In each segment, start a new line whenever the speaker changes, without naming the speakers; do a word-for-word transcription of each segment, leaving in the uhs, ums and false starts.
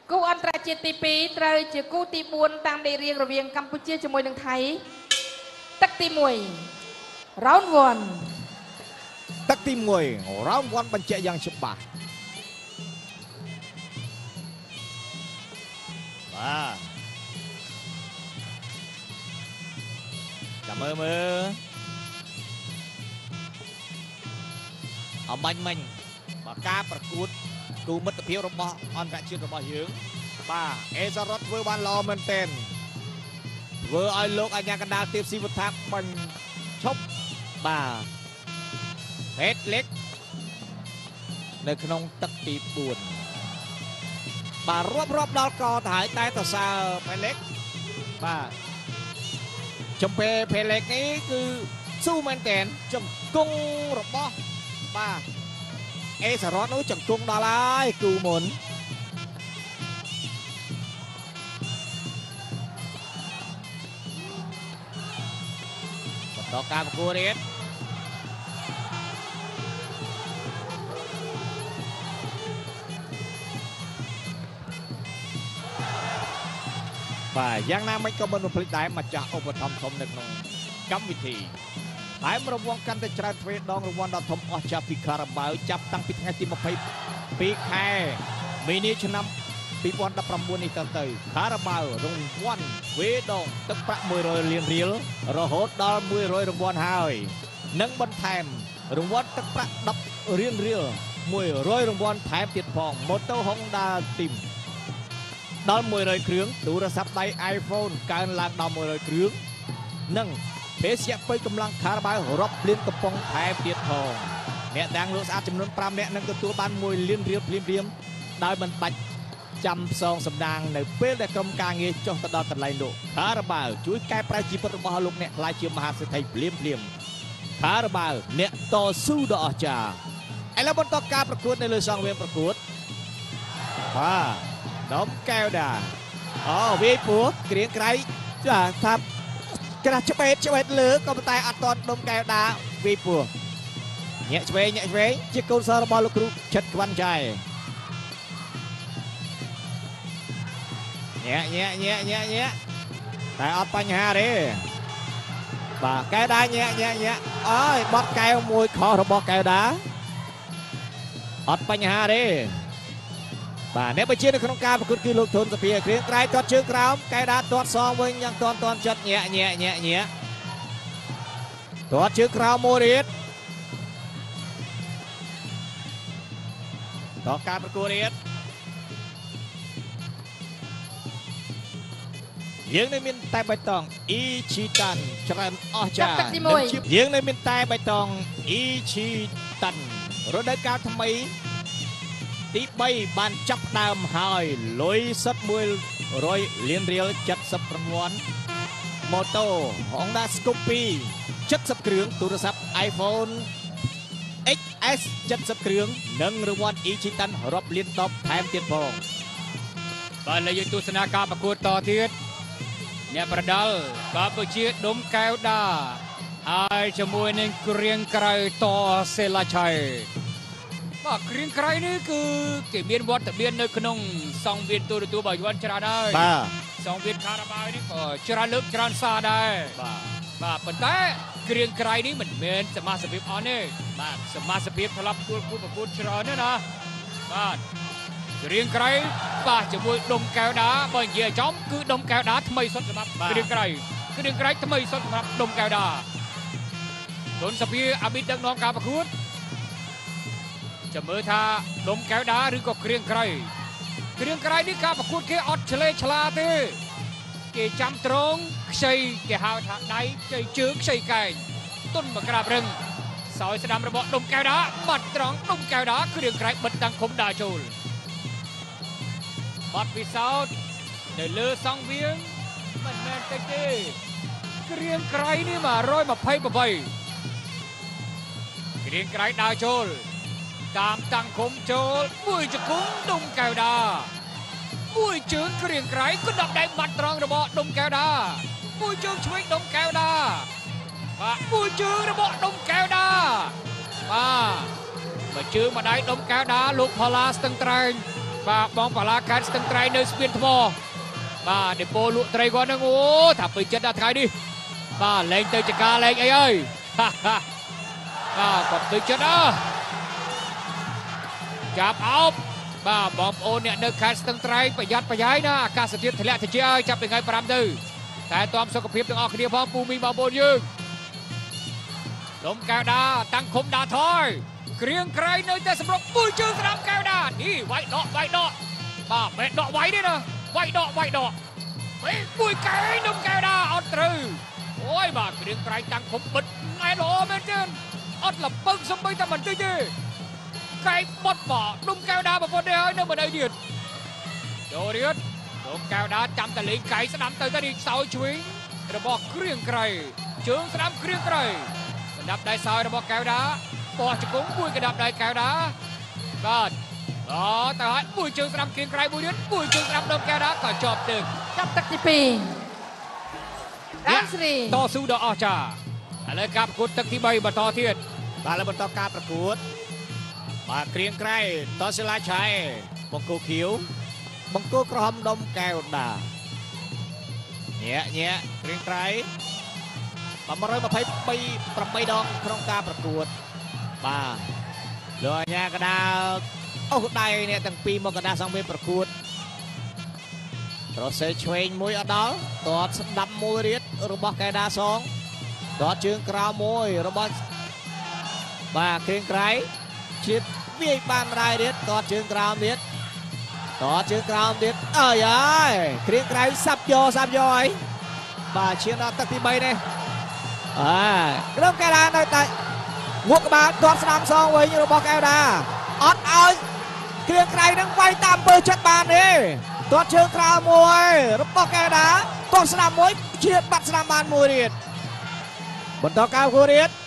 គូអន្តរជាតិទីពីរត្រូវជាគូទីបួនតាមលេខរៀងរវាងកម្ពុជាជាមួយនឹងថៃទឹកទីមួយ round one
ទឹកទីមួយ round one បញ្ជាក់យ៉ាងច្បាស់បាទចាំមើលមើលអំបញ្ញមិញបើការប្រកួតគូមិត្តភាពរបស់អន្តរជាតិរបស់យើងបាទអេសារ៉ុតធ្វើបានល្អមែនទែនធ្វើឲ្យលោកអាញាកណ្ដាលទៀបស៊ីវថាបញ្ឈប់បាទហេតಲೆಕ್នៅក្នុងទឹកទីបួនបាទរាប់រាប់ដល់កទៅហើយតែតសើផេಲೆកបាទចំពេលផេಲೆកនេះគឺស៊ូមែនទែនជង្គង់របស់បាទអេសារ៉ុតនោះជង្គង់ដល់ហើយគូមុនបន្តការប្រកួតទៀតបាទយ៉ាងណាមិនក៏មិនរំភ្លេចដែរម្ចាស់ឧបត្ថម្ភធំនៅក្នុងកម្មវិធីតែរង្វាន់កាន់តែច្រើនទ្វេដងរង្វាន់ដ៏ធំអស្ចារ្យពីការ៉ាបាវចាប់តាំងពីថ្ងៃទីម្ភៃពីរខែមីនាឆ្នាំពីរពាន់ដប់ប្រាំបួននេះទៅទៅការ៉ាបាវរង្វាន់ទ្វេដងទឹកប្រាក់មួយរយលានរៀលរហូតដល់មួយរយរង្វាន់ហើយនិងបន្ថែមរង្វាន់ទឹកប្រាក់ដប់រៀលរៀលមួយរយរង្វាន់ថែមទៀតផងម៉ូតូ Honda Team ដល់មួយរយគ្រឿងទូរស័ព្ទដៃ iPhone កើនឡើងដល់មួយរយគ្រឿងនិងភេសជ្ជៈពេញកម្លាំងខារ៉ាបាវរាប់លានកំប៉ុងថែមទៀតផងអ្នកទាំងលោកស្អាតចំនួនប្រាំនាក់នឹងទទួលបានមួយលានរៀលភ្លាមភ្លាមដោយមិនបាច់ចាំផ្សងសម្ដាងនៅពេលដែលក្រុមការងារចុះទៅដល់កន្លែងលោកខារ៉ាបាវជួយកែប្រែជីវិតរបស់លោកអ្នកខ្លាចជាមហាសេដ្ឋីភ្លាមភ្លាមខារ៉ាបាវអ្នកតស៊ូដ៏អស្ចារ្យឥឡូវបន្តការប្រកួតនៅលើសង្វៀនប្រកួតបាទដុំកែវដាអូវាយពោះក្រៀងក្រៃចាថាក្រាស់ឆ្វេតឆ្វេតលើក៏ប៉ុន្តែអត់តដុំកែវដាវាយពោះញាក់ឆ្វេងញាក់ឆ្វេងជាកូនសិស្សរបស់លោកគ្រូឆិតក្វាន់ចៃញាក់ញាក់ញាក់ញាក់ញាក់តែអត់បញ្ហាទេបាទកែវដាញាក់ញាក់ញាក់អើយបត់កែវមួយខុសរបស់កែវដាអត់បញ្ហាទេបាទអ្នកបញ្ជានៅក្នុងការប្រកួតគឺលោកធុនសភាគ្រៀងក្រៃទាត់ជើងក្រោមកែវដាទាត់សងវិញយ៉ាងទាន់ទាន់ចិត្តញាក់ញាក់ញាក់ញាក់ទាត់ជើងក្រោមមួយទៀតតការប្រកួតទៀតយើងនៅមានតែបៃតងអ៊ីឈីតាន់ច្រើនអស្ចារ្យយើងនៅមានតែបៃតងអ៊ីឈីតាន់រដូវកាលថ្មីទីបីបានចាប់ដើមហើយលុយសិតមួយរយលានរៀលเจ็ดสิบរង្វាន់ម៉ូតូ Honda Scoopy เจ็ดสิบគ្រឿងទូរស័ព្ទ iPhone เอ็กซ์ เอส เจ็ดสิบគ្រឿងនិងរង្វាន់ Ichitan រាប់លានដប់ថែមទៀតផង
បាទលើយើងទស្សនាការប្រកួតតទៀតអ្នកប្រដាល់កម្ពុជាដុំកែវដាហើយជាមួយនឹងគ្រៀងក្រៅតសេឡាឆៃបាទគ្រៀងក្រៅនេះគឺគេមានវត្តមាននៅក្នុងសង្វៀនទូរទស្សន៍របស់យួនច្រើនហើយ
បាទ
សង្វៀនខារ៉ាបាវនេះក៏ច្រើនលើកច្រើនសារដែរបាទបាទប៉ុន្តែគ្រៀងក្រៅនេះមិនមែនសមាជិកភាពអស់ទេបាទសមាជិកភាពធ្លាប់ទទួលគូប្រកួតច្រើនណាស់ណាបាទគ្រៀងក្រៅបាទជាមួយដុំកែវដាបើនិយាយចំគឺដុំកែវដាថ្មីសុទ្ធសម្រាប់គ្រៀងក្រៅគ្រៀងក្រៅថ្មីសុទ្ធសម្រាប់ដុំកែវដាធុនសភាអភិដឹកនាំការប្រកួតចាំមើលថាដុំកែវដាឬក៏គ្រៀងក្រៅគ្រៀងក្រៅនេះការប្រកួតគេអត់ឆ្លេឆ្លាទេគេចាំត្រង់ខ្ចីគេហៅថាដៃខ្ចីជើងខ្ចីកែងទុនបក្រាបរឹងសោយស្ដាំរបស់ដុំកែវដាបាត់ត្រង់ដុំកែវដាគ្រៀងក្រៅបិទតាំងឃុំដាចូលបាត់ពិសោធន៍នៅលើសង្វៀនមិនមែនតិចទេគ្រៀងក្រៅនេះមួយរយម្ភៃប្រាំគ្រៀងក្រៅដាចូលតាមតាំងឃុំចូលមួយជង្គង់ដុំកែវដាមួយជើងគ្រៀងក្រៃក៏ដប់ដៃបាត់ត្រង់របស់ដុំកែវដាមួយជើងឆ្វេងដុំកែវដាបាទមួយជើងរបស់ដុំកែវដាបាទមួយជើងមួយដៃដុំកែវដាលោកផល្លាស្ទឹងត្រែងបាទបងបាឡាខេត្តស្ទឹងត្រែងនៅស្ពានថ្មបាទដេប៉ូលក់ត្រីគាត់ហ្នឹងអូថាពេញចិត្តដល់ថ្ងៃនេះបាទលេងទៅចកាលេងអីហើយបាទគាត់ពេញចិត្តអើចាប់អោបបាទបងប្អូនអ្នកនៅខេត្តស្ទឹងត្រែងប្រយ័ត្នប្រយែងណាអាកាសធាតុធ្លាក់ត្រជាក់ហើយចាប់ពីថ្ងៃប្រាំទៅតែតមសុខភាពទាំងអស់គ្នាផងពូមីបងប្អូនយើងដុំកៅដាតាំងឃុំដាថយគ្រៀងក្រៃនៅតែសម្រុកមួយជើងស្ដាប់កៅដានេះវាយដកវាយដកបាទបែកដកវាយទេណាវាយដកវាយដកពេលមួយកែដុំកៅដាអត់ត្រូវអូយបាទគ្រៀងក្រៃតាំងឃុំបិទណែល្អមែនទេអត់លពឹងសំបីតែបន្តិចទេកែបត់បាទដុំកៅដាប្រពន្ធនេះហើយនៅមិនអីទៀតចូលរៀតដុំកៅដាចាំតែលេងកែស្ដាំទៅទៅនេះសោយឆ្វេងរបស់គ្រៀងក្រៃជើងស្ដាំគ្រៀងក្រៃកណ្ដាប់ដៃសោយរបស់កៅដាបោះជង្គង់មួយកណ្ដាប់ដៃកៅដាបាទអូទៅហើយមួយជើងស្ដាំគ្រៀងក្រៃមួយទៀតមួយជើងស្ដាំដុំកៅដាក៏ជាប់ទឹក
ចាប់ទឹកទីពីររាំស្រី
តស៊ូដ៏អស្ចារ្យឥឡូវការប្រកួតទឹកទីបីបន្តទៀត
បាទឥឡូវបន្តការប្រកួតបាទគ្រៀងក្រៃតសិលាឆៃបង្គោលខៀវបង្គោលក្រហមដុំកែវដាញាក់ញាក់គ្រៀងក្រៃបាទមួយម្ភៃប្រាំដងក្នុងការប្រកួតបាទលោកអាញាកដាលអូដៃនេះទាំងពីរមកកដាសងមានប្រកួតត្រសេឆ្វេងមួយអត់ដល់តតស្ដាប់មួយរៀតរបស់កែដាសងតតជើងក្រៅមួយរបស់បាទគ្រៀងក្រៃជាតិវាយបានម្ដាយរៀតតតជើងក្រៅទៀតតតជើងក្រៅទៀតអើយហើយគ្រៀងក្រៃសាប់យកសាប់យកហើយបាទឈានដល់ទឹកទីបីនេះអើក្រុមកែដានៅតែងក់ក្បាលទាត់ស្ដាំសងវិញរបស់កែវដាអត់ឲ្យគ្រៀងក្រៃនឹងវាយតាមអំពើចិត្តបានទេទាត់ជើងក្រៅមួយរបស់កែវដាទាត់ស្ដាំមួយឈៀតបាត់ស្ដាំបានមួយរៀតបន្តកៅគូរៀត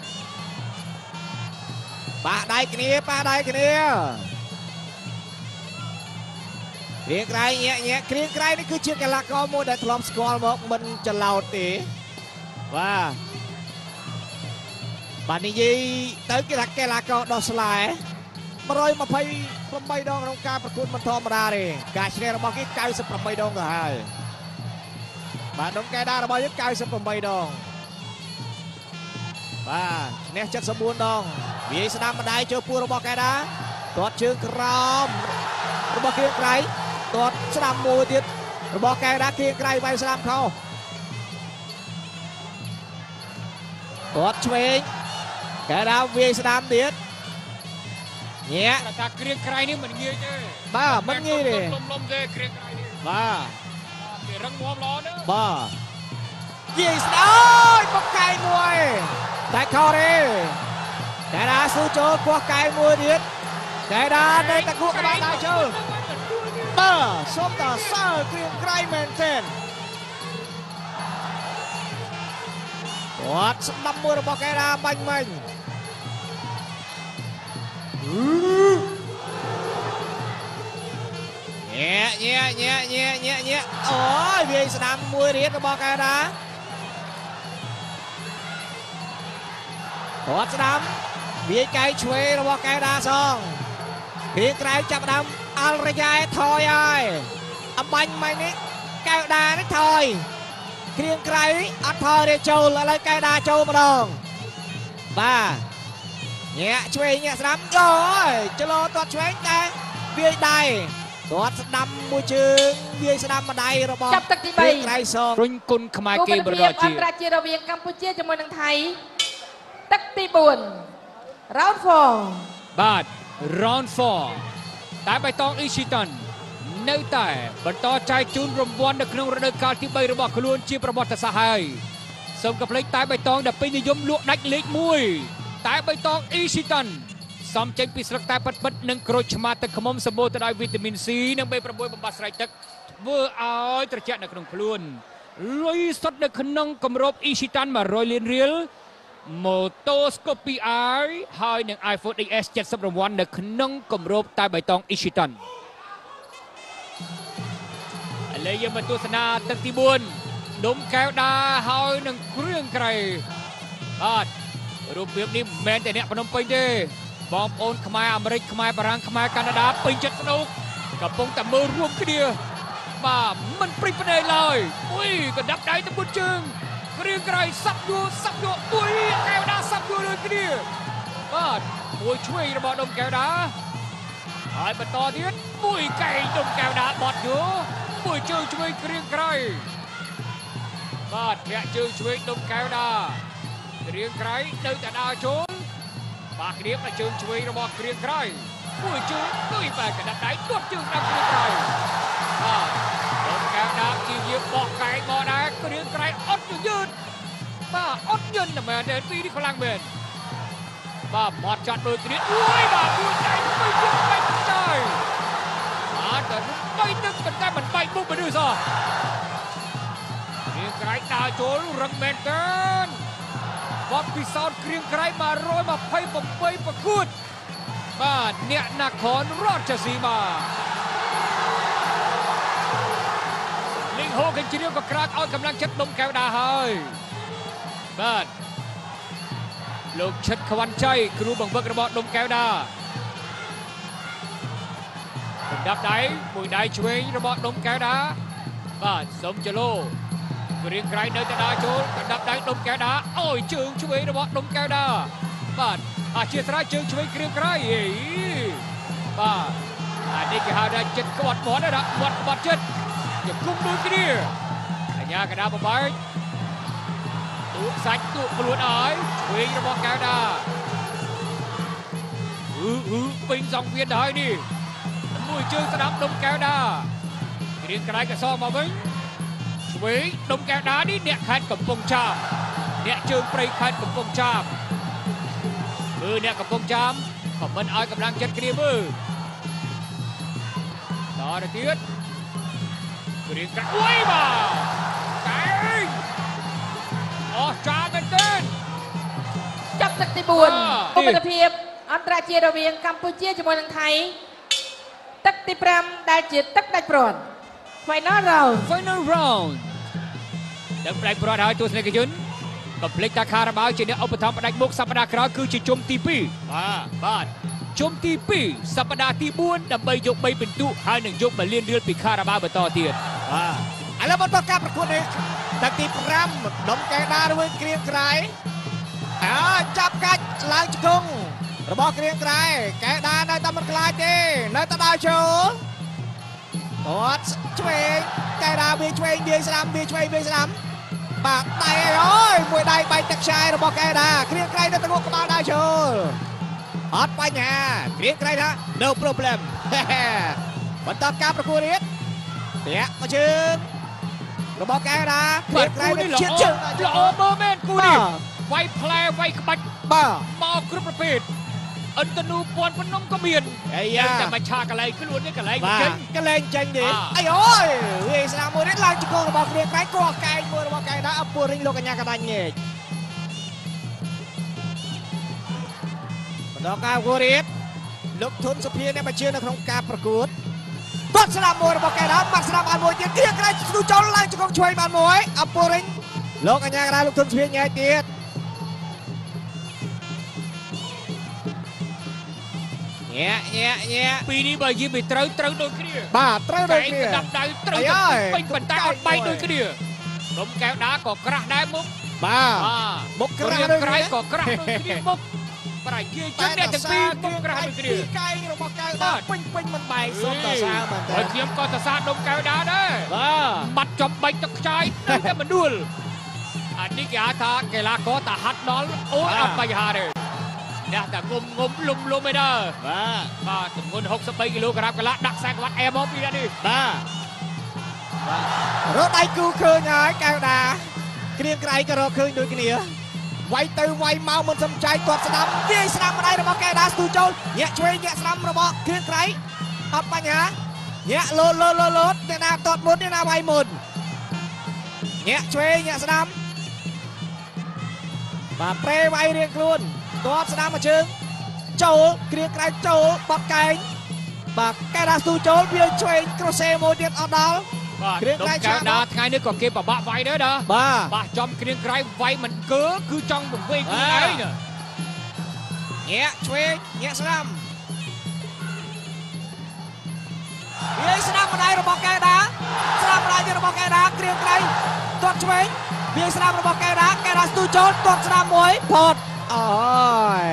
ប៉ាដៃគ្នាប៉ាដៃគ្នាគ្រៀងក្រៃញាក់ញាក់គ្រៀងក្រៃនេះគឺជាកីឡាករមួយដែលធ្លាប់ស្គាល់មកមិនច្រឡោតទេបាទបាទនិយាយទៅគេថាកីឡាករដោះស្លែមួយម្ភៃប្រាំបីដងក្នុងការប្រកួតមិនធម្មតាទេការឈ្នះរបស់គេកៅសិបប្រាំបីដងទៅហើយបាទក្នុងកែដារបស់យើងកៅសិបប្រាំបីដងបាទឈ្នះចិតសិបបួនដងវាយស្ដាំម្ដាយចូលពួររបស់កែដាទាត់ជើងក្រោមរបស់គ្រៀងក្រៃទាត់ស្ដាំមួយទៀតរបស់កែដាគ្រៀងក្រៃវាយស្ដាំខោទាត់ឆ្វេងកែដាវាយស្ដាំទៀតញាក់
ថាគ្រៀងក្រៃនេះមិនងាយទេ
បាទមិនងាយទេ
លំលំទេគ្រៀងក្រៃនេះ
បាទ
គេរឹងមាំល្អណាស់
បាទវាយស្ដាយមកកែមួយតែខោទេកែដាស៊ូចូលគោះកែមួយទៀតកែដានៅតែគោះក្បាលដៃចូលបាទសុំតសើគ្រៀងក្រៃមែនទេគាត់ស្ដាប់មួយរបស់កែដាបាញ់មិញញ៉ែញ៉ែញ៉ែញ៉ែញ៉ែញ៉ែអូយវាយស្ដាំមួយរៀតរបស់កែដាគាត់ស្ដាំវាយកែឆ្វេងរបស់កែដាសងគ្រៀងក្រៃចាប់ដើមអល់រយ៉ែថយហើយអំបាញ់មិញនេះកែដានេះថយគ្រៀងក្រៃអត់ថយទេចូលឥឡូវកែដាចូលម្ដងបាទញាក់ឆ្វេងញាក់ស្ដាំអូយចលោទាត់ឆ្វេងតែវាយដៃទាត់ស្ដាំមួយជើងវាយស្ដាំម្ដាយរបស់
ចាប់ទឹកទីបី
ក្រៃសង
រុញគុណខ្មែរគេបរិយា
ជាតិអន្តរជាតិរវាងកម្ពុជាជាមួយនឹងថៃទឹកទីបួន round ហ្វ័រ
បាទ round ហ្វ័រ តែបៃតងអ៊ីស៊ីតាន់នៅតែបន្តចែកជូនរង្វាន់នៅក្នុងរដូវកាលទីបីរបស់ខ្លួនជាប្រវត្តិសាស្ត្រហើយសូមកំភ្លេចតែបៃតងដែលពេញនិយមលក់ដាច់លេខមួយតែបៃតងអ៊ីស៊ីតាន់សំចេញពីស្លឹកតែប៉ិតៗនិងក្រូចឆ្មាទឹកឃ្មុំសម្បូរទៅដោយវីតាមីន C និង B ប្រាំមួយ បំបត្តិស្រេកទឹកធ្វើឲ្យត្រជាក់នៅក្នុងខ្លួនលុយសុទ្ធនៅក្នុងគម្របអ៊ីស៊ីតាន់មួយរយលានរៀលម៉ូតូស្កូពីអាយហើយនឹង iPhone អិច អេស เจ็ดสิบរង្វាន់នៅក្នុងគម្របតែបៃតងអ៊ីស៊ីតាន់ឥឡូវយើងមកទស្សនាទឹកទីបួនដុំកែវដាហើយនឹងគ្រឿងក្រៃបាទរូបភាពនេះមិនមែនតែអ្នកភ្នំពេញទេបងប្អូនខ្មែរអាមេរិកខ្មែរបារាំងខ្មែរកាណាដាពេញចិត្តស្នុកកំពុងតែមើលរួមគ្នាបាទមិនព្រិចភ្នែកឡើយអុយកណ្ដាប់ដៃទៅមុនជើងគ្រៀងក្រៃសាប់យួរសាប់យួរអុយកែវដាសាប់យួរដូចគ្នាបាទមួយឆ្វេងរបស់ដុំកែវដាហើយបន្តទៀតមួយកែងដុំកែវដាបត់យួរមួយជើងឆ្វេងគ្រៀងក្រៃបាទធាក់ជើងឆ្វេងដុំកែវដាគ្រៀងក្រៃនៅតែដើរចូលបាទគ្រៀងតែជើងឆ្វេងរបស់គ្រៀងក្រៃមួយជើងមួយបែកកណ្ដាប់ដៃទាត់ជើងដល់គ្រៀងក្រៃបាទដុំកែវដាជាយាមបោះកែងមកដែរគ្រៀងក្រៃអត់យឺតបាទអត់យឺតតែមែនទេពីនេះខ្លាំងមែនបាទមាត់ចាត់ដូចគ្នាអុយបាទមួយដៃមួយជើងបែកទៅបាទតែបីទឹកប៉ុន្តែមិនបែកមុខមនុស្សសោះគ្រៀងក្រៃដើរចូលរឹងមែនតើបបពិសោធន៍គ្រៀងក្រៃមករយម្ភៃប្រាំបីប្រកួតបាទអ្នកនគររាជសីមាលីងហូកញ្ជ្រៀវក៏ក្រាកឲ្យកម្លាំងចិត្តដុំកែវដាហើយបាទលោកឈិតខវណ្ណជ័យគ្រូបង្វឹករបស់ដុំកែវដាកណ្ដាប់ដៃមួយដៃឆ្វេងរបស់ដុំកែវដាបាទសុំចលូគ្រៀងក្រៃនៅតែដើរចូលកណ្ដាប់ដៃដុំកែវដាអោយជើងឆ្វេងរបស់ដុំកែវដាបាទអធិស្ឋានជើងឆ្វេងគ្រៀងក្រៃអីបាទអានេះគេហៅថាចិត្តក្បត់មាត់ណាមាត់ក្បត់ចិត្តយកគុំដូចគ្នាអញ្ញាកណ្ដាប់បបែកទូសាច់ទូខ្លួនឲ្យឆ្វេងរបស់កែវដាអឺអឺពេញសងវៀនហើយនេះមួយជើងស្ដាប់ដុំកែវដាគ្រៀងក្រៃក៏សងមកវិញឆ្វេងដុំកែវដានេះអ្នកខេត្តកំពង់ចាមអ្នកជើងព្រៃខេត្តកំពង់ចាមមើលអ្នកកំពង់ចាមខមមិនឲ្យកម្លាំងចិត្តគ្នាមើលតទៅទៀតគ្រៀងក្រៃអុយបាទកែងអស់ចាមែនទេ
ចាប់ទឹកទីបួនឧបទភាពអន្តរជាតិរវាងកម្ពុជាជាមួយនឹងថៃទឹកទីប្រាំដែលជាទឹកដាច់ព្រាត់ Final round
Final round ទឹកដាច់ព្រាត់ហើយទស្សនិកជនកំភ្លេចថាខារ៉ាបាវជាអ្នកឧបត្ថម្ភផ្ដាច់មុខសប្តាហ៍ក្រោយគឺជាជុំទីពីរបាទបាទជុំទីពីរសប្តាហ៍ទីបួនដើម្បីយកបីពិន្ទុហើយនឹងយកមួយលានរៀលពីខារ៉ាបាវបន្តទៀត
បាទឥឡូវបន្តការប្រកួតនេះទឹកទីប្រាំដុំកែវដាជាមួយគ្រៀងក្រៃអើចាប់កាច់ឡើងជង្គង់របស់គ្រៀងក្រៃកែវដានៅតែមិនខ្លាចទេនៅតែដើរចូលគាត់ឆ្វេងកែវដាវាឆ្វេងវាស្ដាំវាឆ្វេងវាស្ដាំបាទដៃអើយមួយដៃបែកទឹកខ្សែរបស់កែវដាគ្រៀងក្រៃនៅតែងក់ក្បាលដើរចូលអត់បញ្ហាគ្រៀងក្រៃថា no problem បន្តការប្រកួតនេះតាក់មកជើងរបស់កែវដាគ្រៀងក្រៃនេះជិតជើង
ល្អមើលមែនគូនេះវាយផ្លែវាយក្បាច់
បាទ
មកគ្រប់ប្រភេទអន្តនូពាន់ភ្នំក៏មាន
អាយ៉ា
តែមកឆាកន្លែងខ្លួននេះកន្លែងចេញ
កន្លែងចេញនេះអីអូយវាស្នាមមួយនេះឡើងជង្គង់របស់គ្រៀងក្រៃគោះកែងមួយរបស់កែវដាអពុរិញលោកកញ្ញាកដាញ់ញែកបន្តការប្រកួតនេះលោកធុនសុភាអ្នកបញ្ជានៅក្នុងការប្រកួតគាត់ស្នាមមួយរបស់កែវដាបាត់ស្នាមបានមួយទៀតគ្រៀងក្រៃស្ទូចូលឡើងជង្គង់ឆ្វេងបានមួយអពុរិញលោកកញ្ញាកដាលោកធុនសុភាញែកទៀតញ៉ាញ៉ាញ៉ា
ពីនេះបើនិយាយពីត្រូវត្រូវដូចគ្នា
បាទត្រូវដូចគ្នា
ដាប់ដៅត្រូវពេញប៉ុន្តែអត់បែកដូចគ្នាដុំកែវដាក៏ក្រាស់ដែរមុខ
បាទមុខក្រាស់ដូច
ក្រៃក៏ក្រាស់ដូចគ្នាមុខប្រយាយជិតអ្នកទាំងពីរមុខក្រាស់ដូចគ្នា
កែងរបស់កែវដាពេញពេញមិនបែកសុំតសាមែនទេ
ហើយខ្ញុំក៏សរសើរដុំកែវដាដែរ
បាទ
បាត់ចំបែកទឹកខ្ចាយនៅតែមណ្ឌលអានេះគេហៅថាកីឡាករតាហាត់ដល់អូយអត់បញ្ហាទេអ្នកតែងុំងុំលុំលុំឯដើ
បាទ
បាទទម្ងន់ហុកសិបបីគីឡូក្រាមកន្លះដាក់ខ្សែក្បាត់អែមកពីនេះ
បាទបាទរកដៃគូឃើញហើយកែវដាគ្រៀងក្រៃក៏រកឃើញដូចគ្នាវាយទៅវាយមកមិនសំចៃគាត់ស្ដាំវាយស្ដាំម្ដាយរបស់កែវដាស្ទូចូលញាក់ឆ្វេងញាក់ស្ដាំរបស់គ្រៀងក្រៃអត់បញ្ហាញាក់លោតលោតលោតអ្នកណាតតមុនអ្នកណាវាយមុនញាក់ឆ្វេងញាក់ស្ដាំបាទប្រេវាយរៀងខ្លួនគាត់ស្ដាំមកជើងចូលគ្រៀងក្រៃចូលបត់កែងបាទកែវដាស្ទូចូលវាឆ្វេងក្រូសេមួយទៀតអត់ដល់
បាទគ្រៀងក្រៃឆាដាថ្ងៃនេះក៏គេប្របាក់វាយដែរណា
បាទ
បាទចំគ្រៀងក្រៃវាយមិនកើគឺចង់បង្វេងខ្លួនឯង
ញាក់ឆ្វេងញាក់ស្ដាំ
វាស្នាមម្ដាយរបស់កែដាស្នាមម្ដាយរបស់កែដាគ្រៀងក្រៃទាត់ឆ្វេងវាស្នាមរបស់កែដាកែដាស្ទូចូលទាត់ស្នាមមួយផត
អូយ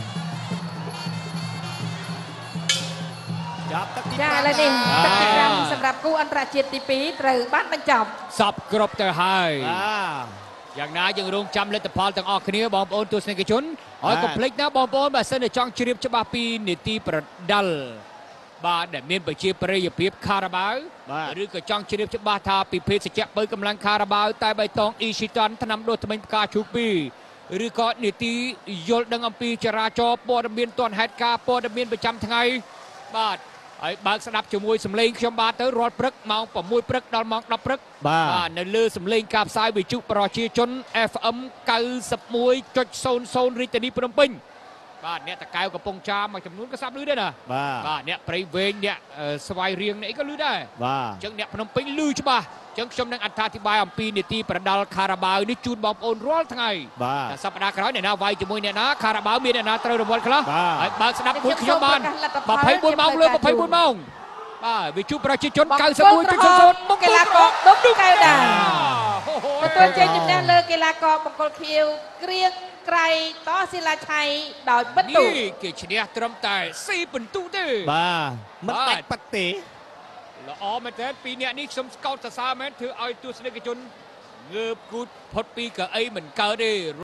ចាប់ទឹកទី
ចាឥឡូវនេះទឹកទីប្រាំសម្រាប់គូអន្តរជាតិទីពីរត្រូវបានបញ្ចប់
សពគ្រប់ទៅហើយ
បាទ
យ៉ាងណាយើងរងចាំលទ្ធផលទាំងអស់គ្នាបងប្អូនទស្សនិកជនហើយកុំភ្លេចណាបងប្អូនបើសិនជាចង់ជ្រាបច្បាស់ពីនីតិប្រដាល់បាទដែលមានប្រជាប្រិយភាពខារ៉ាបាវឬក៏ចង់ជ្រាបច្បាស់ថាពីភេសជ្ជៈបើកម្លាំងខារ៉ាបាវតែបៃតងអ៊ីស៊ីតាន់ថ្នាំដុសធ្មេញផ្កាឈូកពីរឬក៏នីតិយល់ដឹងអំពីចរាចរណ៍ព័ត៌មានទាន់ហេតុការណ៍ព័ត៌មានប្រចាំថ្ងៃបាទហើយបើកស្ដាប់ជាមួយសម្លេងខ្ញុំបាទទៅរាល់ព្រឹកម៉ោង6ព្រឹកដល់ម៉ោង10ព្រឹកបាទនៅលើសម្លេងការផ្សាយវិទ្យុប្រជាជន เอฟ เอ็ม เก้าสิบเอ็ดจุดศูนย์ศูนย์ រាជធានីភ្នំពេញបាទអ្នកតកែវកំពង់ចាមមួយចំនួនក៏ស្ដាប់ឮដែរណាបាទអ្នកព្រៃវែងអ្នកស្វាយរៀងនេះក៏ឮដែរបាទអញ្ចឹងអ្នកភ្នំពេញឮច្បាស់អញ្ចឹងខ្ញុំនឹងអត្ថាធិប្បាយអំពីនីតិប្រដាល់ខារ៉ាបាវនេះជូនបងប្អូនរាល់ថ្ងៃតែសប្តាហ៍ក្រោយអ្នកណាវាយជាមួយអ្នកណាខារ៉ាបាវមានអ្នកណាត្រូវរង្វាន់ខ្លះហើយបើកស្ដាប់មួយខ្ញុំបានยี่สิบสี่ម៉ោងលើยี่สิบสี่ម៉ោងបាទវិទ្យុប្រជាជន เก้าสิบเอ็ดจุดศูนย์ศูนย์
កីឡាករដុកកៅដាទទួលជ័យជំនះលើកីឡាករបង្គោលខៀវគ្រៀងក្រៃតសិលាឆៃដោយបិទទូ
នេះគេឈ្នះត្រឹមតែสี่ពិន្ទុទេ
បាទមិនដាច់ប៉ាត់ទេ
ល្អមែនតើពីរអ្នកនេះខ្ញុំស្កោតសរសើរមែនធ្វើឲ្យទស្សនិកជនងើបគូតផុតពីកៅអីមិនកើតទេ